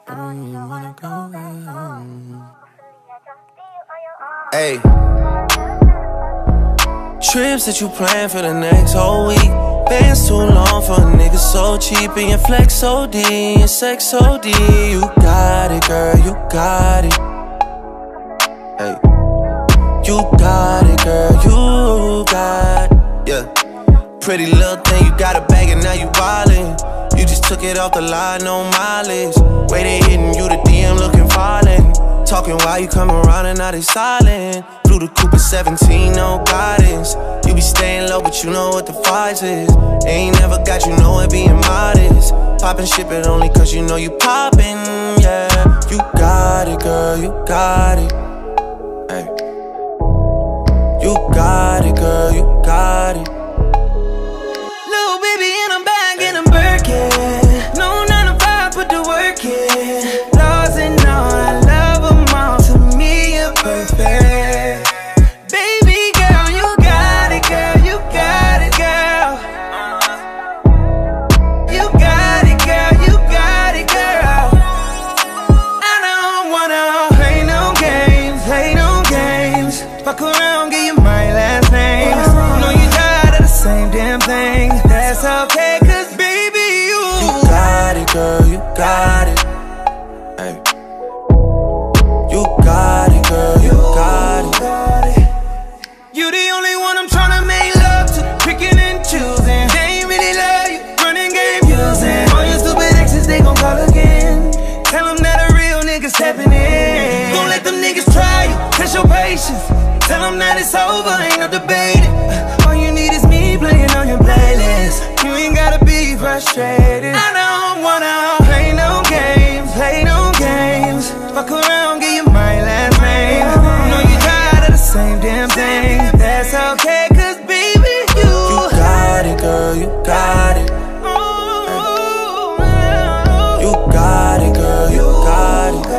wanna go home. Hey, trips that you plan for the next whole week. Bands too long for a nigga so cheap. And your flex OD, and sex OD. You got it, girl, you got it. Hey, you got it, girl, you got it. Yeah, pretty little thing, you got a bag and now you wildin'. You just took it off the line, no mileage. Way they hitting you, the DM looking violent. Talking while you come around and now they silent. Blew the coupe at 17, no guidance. You be staying low, but you know what the price is. Ain't never got you know it being modest. Poppin' ship it only cause you know you poppin', yeah. You got it, girl, you got it. Hey, you got it, girl, you got it. Little baby in a bag and I'm Birkin. No 9 to 5, put the work in. Laws and all, I love them all. To me, you're perfect. Baby girl, you got it, girl. You got it, girl. You got it, girl. You got it, girl. I don't wanna play no games, play no games. Fuck around, give you my last name. Know you tired of the same damn thing. That's okay, cause baby, you got it, girl, you got it. Hey, you got it, girl, you got it. You the only one I'm tryna make love to, picking and choosing. They ain't really love you, running game using. All your stupid exes, they gon' call again. Tell them that a real nigga stepping in. Gon' let them niggas try you, test your patience. Tell them that it's over, ain't no debating. All you need is me playing on your playlist. You ain't gotta be frustrated. I don't wanna play no games, play no games. Fuck around, give you my last name. Know you tired of the same damn thing. That's okay, cause baby, you got it, girl, you got it. You got it, girl, you got it.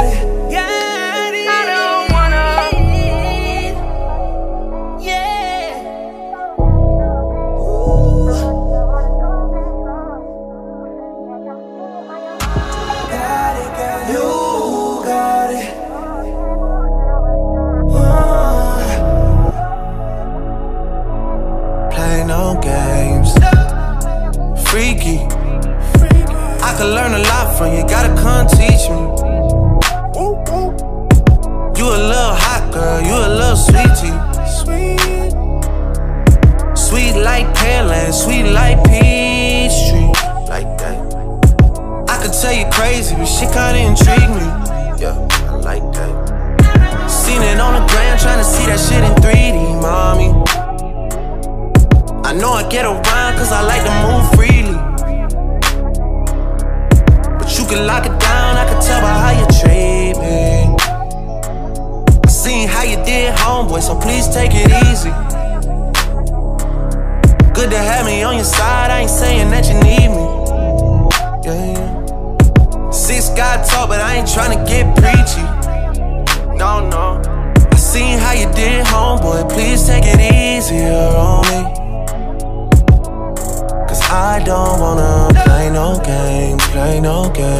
Freaky, I could learn a lot from you, gotta come teach me. You a little hot girl, you a little sweetie. Sweet like Pearland, sweet like Peachtree. Like that. I could tell you crazy, but shit kinda intrigue me. Yeah, I like that. Seen it on the gram, tryna see that shit in 3D, mommy. I know I get around cause I like to move freely. But you can lock it down, I can tell by how you treat me. I seen how you did, homeboy, so please take it easy. Good to have me on your side, I ain't saying that you need me. Yeah. 6 got talk, but I ain't tryna get preachy. No, no. I seen how you did, homeboy, please take it easier on me. I don't wanna play no games, play no games.